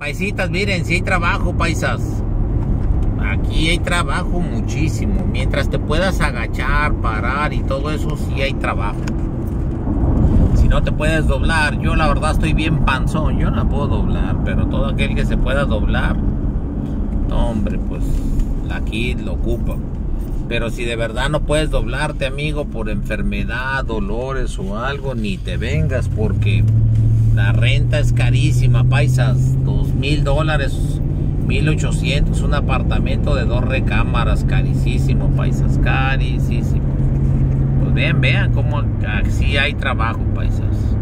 paisitas, miren, si hay trabajo, paisas. Aquí hay trabajo muchísimo. Mientras te puedas agachar, parar y todo eso, sí hay trabajo. Si no te puedes doblar, yo la verdad estoy bien panzón, yo no puedo doblar, pero todo aquel que se pueda doblar, no, hombre, pues aquí lo ocupa. Pero si de verdad no puedes doblarte, amigo, por enfermedad, dolores o algo, ni te vengas, porque la renta es carísima, paisas. $2,000, $1,800, un apartamento de 2 recámaras, carísimo, paisas, carísimo. Pues vean cómo así hay trabajo, paisas.